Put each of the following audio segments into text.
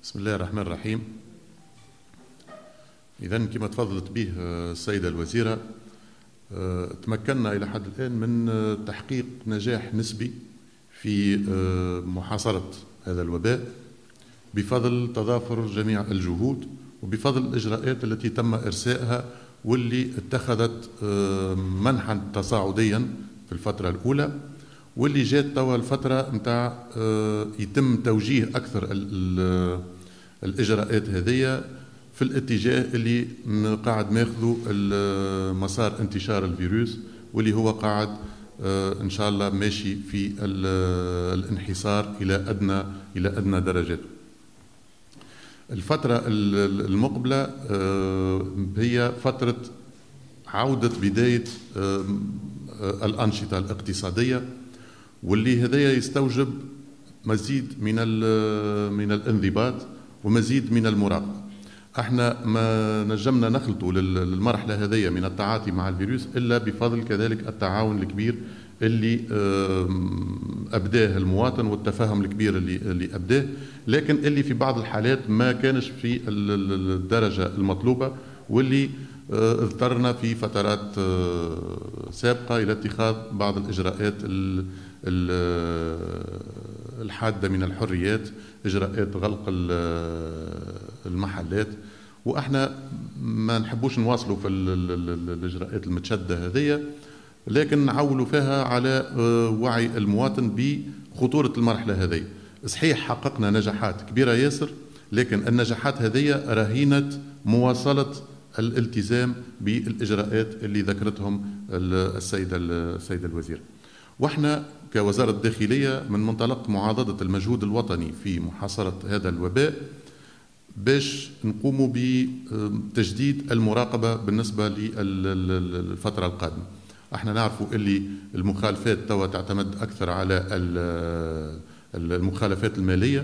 بسم الله الرحمن الرحيم. إذا كما تفضلت به السيدة الوزيرة، تمكنا إلى حد الآن من تحقيق نجاح نسبي في محاصرة هذا الوباء بفضل تضافر جميع الجهود وبفضل الإجراءات التي تم إرسائها واللي اتخذت منحا تصاعديا في الفترة الأولى، واللي جات توا الفترة نتاع يتم توجيه أكثر الإجراءات هذه في الاتجاه اللي قاعد ماخذه مسار انتشار الفيروس، واللي هو قاعد إن شاء الله ماشي في الانحسار إلى أدنى درجاته. الفترة المقبلة هي فترة عودة بداية الأنشطة الاقتصادية، واللي هذايا يستوجب مزيد من الانضباط ومزيد من المراقبة. احنا ما نجمنا نخلطوا للمرحلة هذه من التعاطي مع الفيروس إلا بفضل كذلك التعاون الكبير اللي أبداه المواطن والتفاهم الكبير اللي أبداه، لكن اللي في بعض الحالات ما كانش في الدرجة المطلوبة، واللي اضطرنا في فترات سابقة إلى اتخاذ بعض الإجراءات الحادة من الحريات، إجراءات غلق المحلات. وإحنا ما نحبوش نواصلوا في الإجراءات المتشدة هذه، لكن نعولوا فيها على وعي المواطن بخطورة المرحلة هذه. صحيح حققنا نجاحات كبيرة ياسر، لكن النجاحات هذه رهينة مواصلة الالتزام بالإجراءات اللي ذكرتهم السيدة الوزيرة. واحنا كوزارة الداخلية من منطلق معاضدة المجهود الوطني في محاصرة هذا الوباء باش نقوموا بتجديد المراقبة بالنسبة للفترة القادمة. احنا نعرفوا اللي المخالفات توا تعتمد أكثر على المخالفات المالية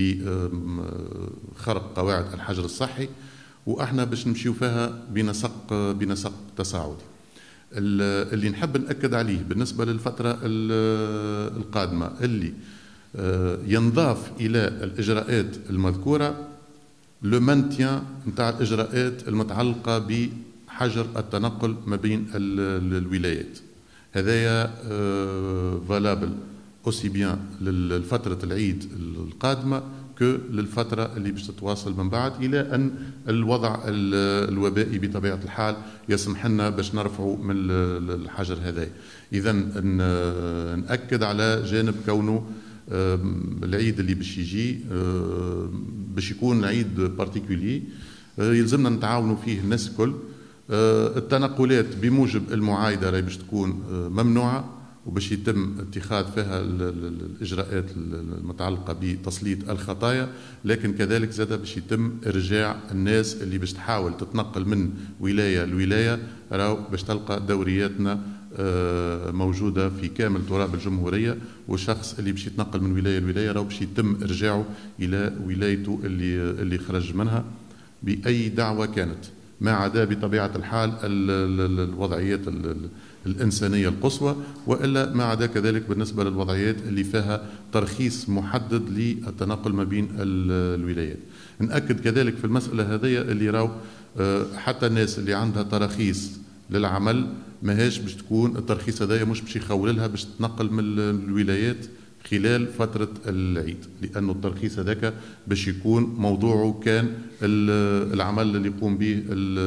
لخرق قواعد الحجر الصحي، واحنا باش نمشيو فيها بنسق تصاعدي. اللي نحب نأكد عليه بالنسبة للفترة القادمة اللي ينضاف إلى الإجراءات المذكورة لو مانتيان نتاع الإجراءات المتعلقة بحجر التنقل ما بين الولايات. هذايا فالابل أوسي بيان لفترة العيد القادمة للفترة اللي باش تتواصل من بعد، إلى أن الوضع الوبائي بطبيعة الحال يسمح لنا باش نرفعوا من الحجر هذا. إذا نأكد على جانب كونه العيد اللي باش يجي باش يكون عيد بارتيكولي يلزمنا نتعاونوا فيه الناس الكل. التنقلات بموجب المعايدة راهي باش تكون ممنوعة، وباش يتم اتخاذ فيها الإجراءات المتعلقة بتسليط الخطايا، لكن كذلك زاد باش يتم إرجاع الناس اللي باش تحاول تتنقل من ولاية لولاية، راهو باش تلقى دورياتنا موجودة في كامل تراب الجمهورية، والشخص اللي باش يتنقل من ولاية لولاية راهو باش يتم إرجاعه إلى ولايته اللي خرج منها بأي دعوة كانت، ما عدا بطبيعة الحال الوضعيات الإنسانية القصوى، وإلا ما عدا كذلك بالنسبة للوضعيات اللي فيها ترخيص محدد للتنقل ما بين الولايات. نأكد كذلك في المسألة هذه اللي راو حتى الناس اللي عندها تراخيص للعمل ماهيش باش تكون الترخيص هذايا مش باش يخول لها باش تنقل من الولايات خلال فترة العيد، لأنه الترخيص هذاك باش يكون موضوعه كان العمل اللي يقوم به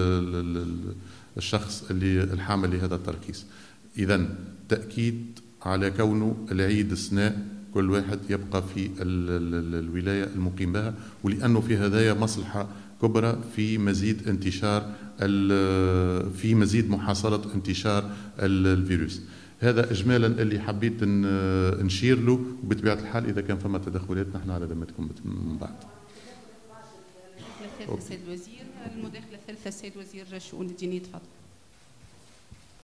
الشخص اللي الحامل لهذا الترخيص. إذن تأكيد على كونه العيد السناء كل واحد يبقى في الولاية المقيم بها، ولأنه في هذايا مصلحة كبرى في مزيد في مزيد محاصرة انتشار الفيروس. هذا إجمالا اللي حبيت نشير له، وبطبيعة الحال إذا كان فما تدخلات نحن على ذمتكم من بعد. الثالثة السيد الوزير، المداخلة الثالثة السيد وزير الشؤون الدينية، تفضل.